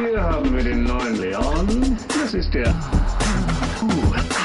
Hier haben wir den neuen Leon. Das ist der